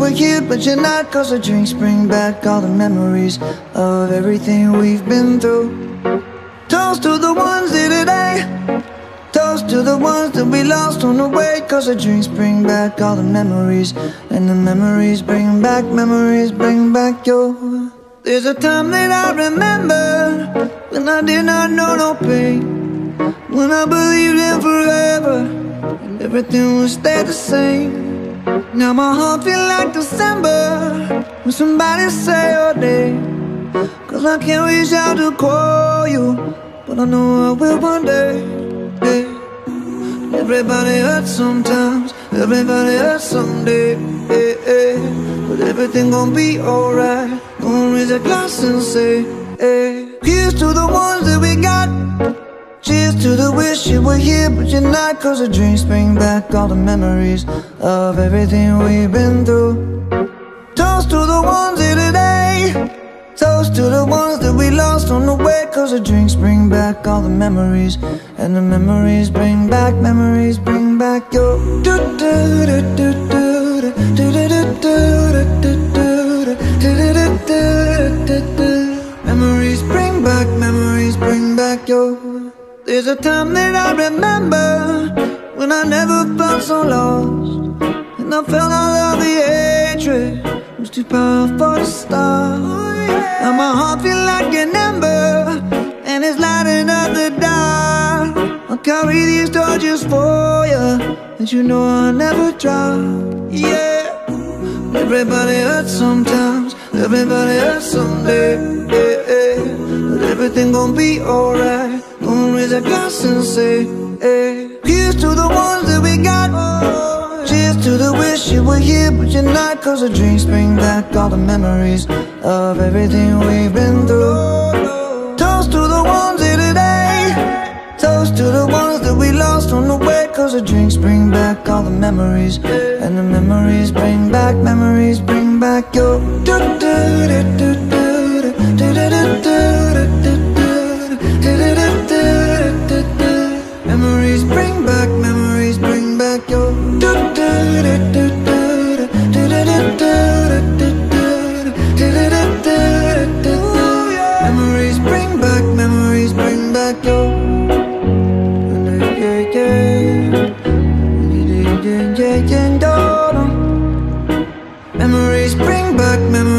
were here, but you're not. Cause the drinks bring back all the memories of everything we've been through. Toast to the ones here today, toast to the ones that we lost on the way. Cause the drinks bring back all the memories, and the memories bring back your. There's a time that I remember when I did not know no pain, when I believed in forever and everything would stay the same. Now my heart feel like December when somebody say your name. Cause I can't reach out to call you, but I know I will one day. Hey. Everybody hurts sometimes, everybody hurts someday. Hey, hey. But everything gon' be alright. Gonna raise a glass and say, hey. Here's to the ones that we got. Cheers to the wish you were here, but you're not. Cause the drinks bring back all the memories of everything we've been through. Toast to the ones here today, toast to the ones that we lost on the way. Cause the drinks bring back all the memories, and the memories bring back your. Memories bring back your. There's a time that I remember when I never felt so lost, and I felt all of the hatred was too powerful to stop. Now my heart feel like an ember, and it's lighting up the dark. I'll carry these torches for you, and you know I'll never drop. Yeah. Everybody hurts sometimes, everybody hurts someday. Yeah, yeah. But everything gon' be alright. Gonna raise a glass and say, hey. Here's to the ones that we got. Cheers to the wish you were here, but you're not. Cause the drinks bring back all the memories of everything we've been through. Toast to the ones here today, toast to the ones that we lost on the way. Cause the drinks bring back all the memories, and the memories bring back your. Memories bring back your. Memories bring back your. Memories bring back